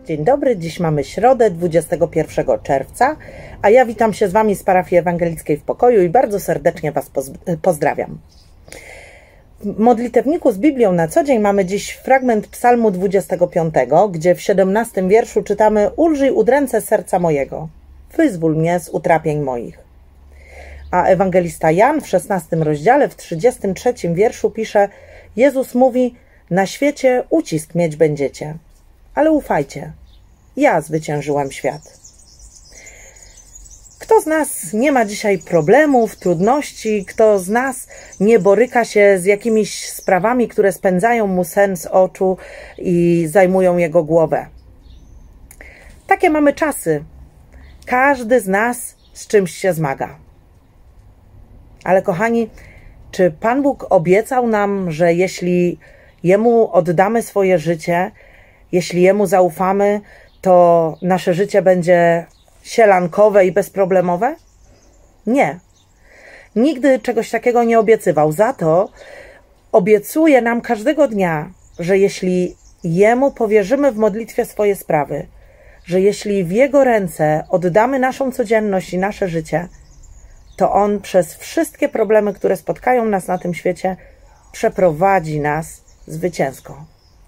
Dzień dobry, dziś mamy środę 21 czerwca, a ja witam się z Wami z parafii ewangelickiej w Pokoju i bardzo serdecznie Was pozdrawiam. W modlitewniku z Biblią na co dzień mamy dziś fragment psalmu 25, gdzie w 17 wierszu czytamy: Ulżyj udręce serca mojego, wyzwól mnie z utrapień moich. A ewangelista Jan w 16 rozdziale, w 33 wierszu pisze: Jezus mówi: na świecie ucisk mieć będziecie, ale ufajcie, ja zwyciężyłem świat. Kto z nas nie ma dzisiaj problemów, trudności? Kto z nas nie boryka się z jakimiś sprawami, które spędzają mu sen z oczu i zajmują jego głowę? Takie mamy czasy. Każdy z nas z czymś się zmaga. Ale kochani, czy Pan Bóg obiecał nam, że jeśli Jemu oddamy swoje życie, jeśli Jemu zaufamy, to nasze życie będzie sielankowe i bezproblemowe? Nie. Nigdy czegoś takiego nie obiecywał. Za to obiecuje nam każdego dnia, że jeśli Jemu powierzymy w modlitwie swoje sprawy, że jeśli w Jego ręce oddamy naszą codzienność i nasze życie, to On przez wszystkie problemy, które spotkają nas na tym świecie, przeprowadzi nas zwycięsko.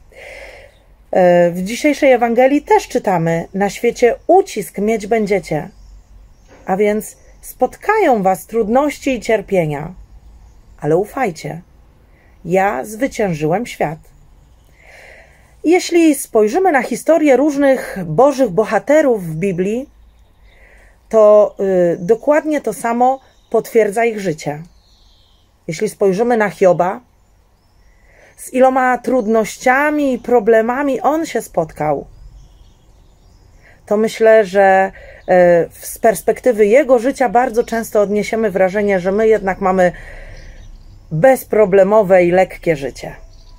W dzisiejszej Ewangelii też czytamy: na świecie ucisk mieć będziecie, a więc spotkają was trudności i cierpienia, ale ufajcie, ja zwyciężyłem świat. Jeśli spojrzymy na historię różnych bożych bohaterów w Biblii, to dokładnie to samo potwierdza ich życie. Jeśli spojrzymy na Hioba, z iloma trudnościami i problemami on się spotkał, to myślę, że z perspektywy jego życia bardzo często odniesiemy wrażenie, że my jednak mamy bezproblemowe i lekkie życie.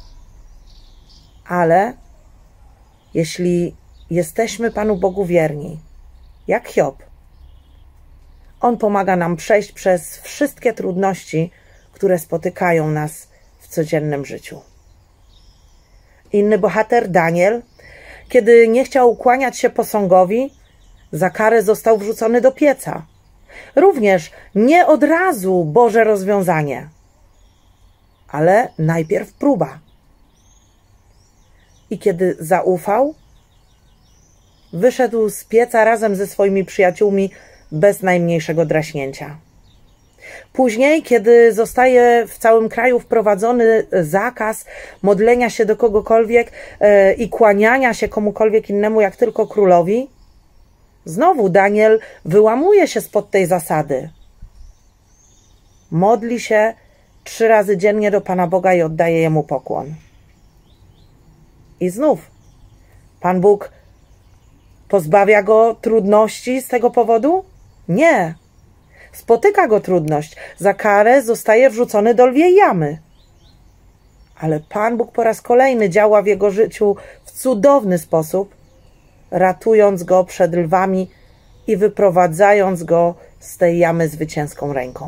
Ale jeśli jesteśmy Panu Bogu wierni, jak Hiob, On pomaga nam przejść przez wszystkie trudności, które spotykają nas w codziennym życiu. Inny bohater, Daniel, kiedy nie chciał kłaniać się posągowi, za karę został wrzucony do pieca. Również nie od razu Boże rozwiązanie, ale najpierw próba. I kiedy zaufał, wyszedł z pieca razem ze swoimi przyjaciółmi bez najmniejszego draśnięcia. Później, kiedy zostaje w całym kraju wprowadzony zakaz modlenia się do kogokolwiek i kłaniania się komukolwiek innemu jak tylko królowi, znowu Daniel wyłamuje się spod tej zasady. Modli się 3 razy dziennie do Pana Boga i oddaje Jemu pokłon. I znów Pan Bóg pozbawia go trudności z tego powodu? Nie. Spotyka go trudność. Za karę zostaje wrzucony do lwiej jamy. Ale Pan Bóg po raz kolejny działa w jego życiu w cudowny sposób, ratując go przed lwami i wyprowadzając go z tej jamy zwycięską ręką.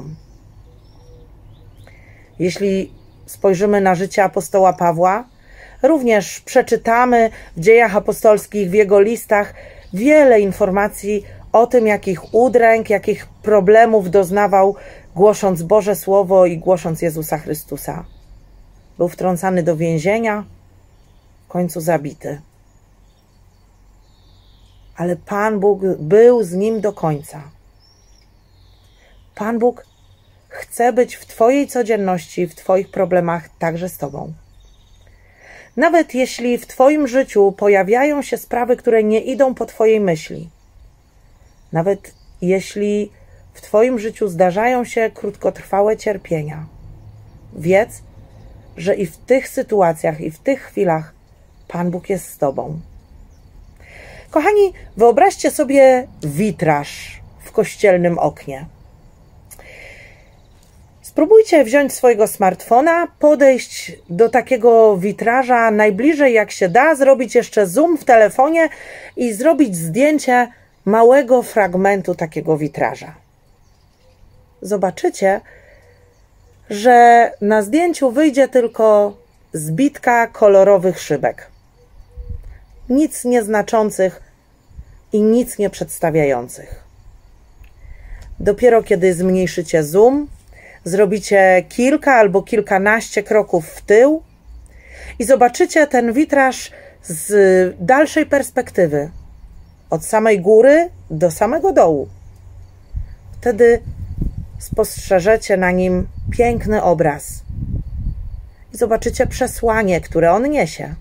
Jeśli spojrzymy na życie apostoła Pawła, również przeczytamy w Dziejach Apostolskich, w jego listach wiele informacji o tym, jakich udręk, jakich problemów doznawał, głosząc Boże Słowo i głosząc Jezusa Chrystusa. Był wtrącany do więzienia, w końcu zabity. Ale Pan Bóg był z nim do końca. Pan Bóg chce być w Twojej codzienności, w Twoich problemach także z Tobą. Nawet jeśli w Twoim życiu pojawiają się sprawy, które nie idą po Twojej myśli, nawet jeśli w Twoim życiu zdarzają się krótkotrwałe cierpienia, wiedz, że i w tych sytuacjach, i w tych chwilach Pan Bóg jest z Tobą. Kochani, wyobraźcie sobie witraż w kościelnym oknie. Spróbujcie wziąć swojego smartfona, podejść do takiego witraża najbliżej jak się da, zrobić jeszcze zoom w telefonie i zrobić zdjęcie małego fragmentu takiego witraża. Zobaczycie, że na zdjęciu wyjdzie tylko zbitka kolorowych szybek. nic nieznaczących i nic nie przedstawiających. Dopiero kiedy zmniejszycie zoom, zrobicie kilka albo kilkanaście kroków w tył i zobaczycie ten witraż z dalszej perspektywy, od samej góry do samego dołu. Wtedy spostrzeżecie na nim piękny obraz i zobaczycie przesłanie, które on niesie.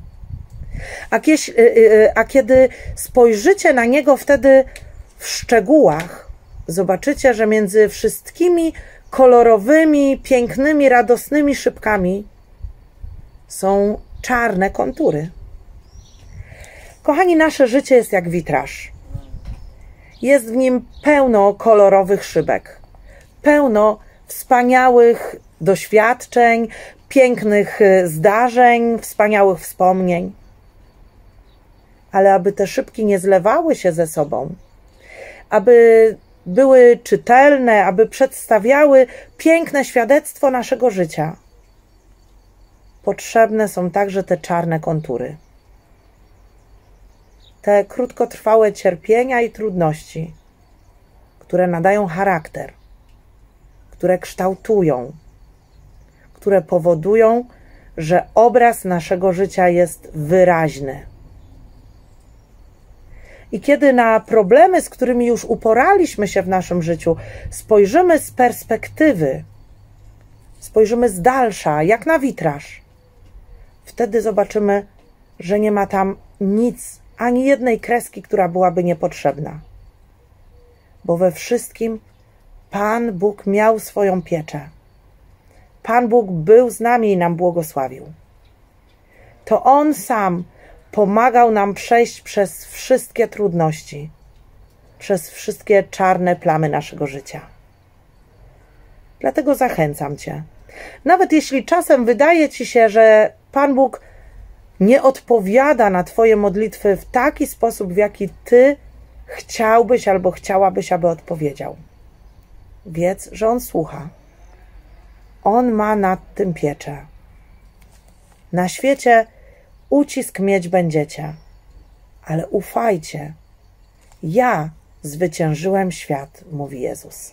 A kiedy spojrzycie na niego wtedy w szczegółach, zobaczycie, że między wszystkimi kolorowymi, pięknymi, radosnymi szybkami są czarne kontury. Kochani, nasze życie jest jak witraż. Jest w nim pełno kolorowych szybek, pełno wspaniałych doświadczeń, pięknych zdarzeń, wspaniałych wspomnień. Ale aby te szybki nie zlewały się ze sobą, aby były czytelne, aby przedstawiały piękne świadectwo naszego życia, potrzebne są także te czarne kontury. Te krótkotrwałe cierpienia i trudności, które nadają charakter, które kształtują, które powodują, że obraz naszego życia jest wyraźny. I kiedy na problemy, z którymi już uporaliśmy się w naszym życiu, spojrzymy z perspektywy, spojrzymy z dalsza, jak na witraż, wtedy zobaczymy, że nie ma tam nic, ani jednej kreski, która byłaby niepotrzebna. Bo we wszystkim Pan Bóg miał swoją pieczę. Pan Bóg był z nami i nam błogosławił. To On sam pomagał nam przejść przez wszystkie trudności, przez wszystkie czarne plamy naszego życia. Dlatego zachęcam Cię. Nawet jeśli czasem wydaje Ci się, że Pan Bóg nie odpowiada na Twoje modlitwy w taki sposób, w jaki Ty chciałbyś albo chciałabyś, aby odpowiedział. Wiedz, że On słucha. On ma nad tym pieczę. Na świecie ucisk mieć będziecie, ale ufajcie. Ja zwyciężyłem świat, mówi Jezus.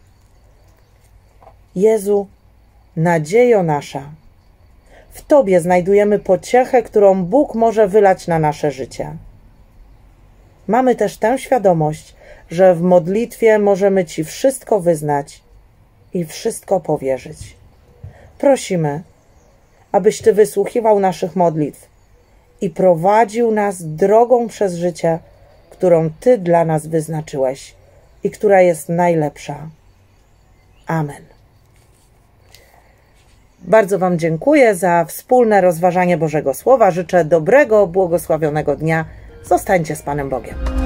Jezu, nadziejo nasza, w Tobie znajdujemy pociechę, którą Bóg może wylać na nasze życie. Mamy też tę świadomość, że w modlitwie możemy Ci wszystko wyznać i wszystko powierzyć. Prosimy, abyś Ty wysłuchiwał naszych modlitw i prowadził nas drogą przez życie, którą Ty dla nas wyznaczyłeś i która jest najlepsza. Amen. Bardzo Wam dziękuję za wspólne rozważanie Bożego Słowa. Życzę dobrego, błogosławionego dnia. Zostańcie z Panem Bogiem.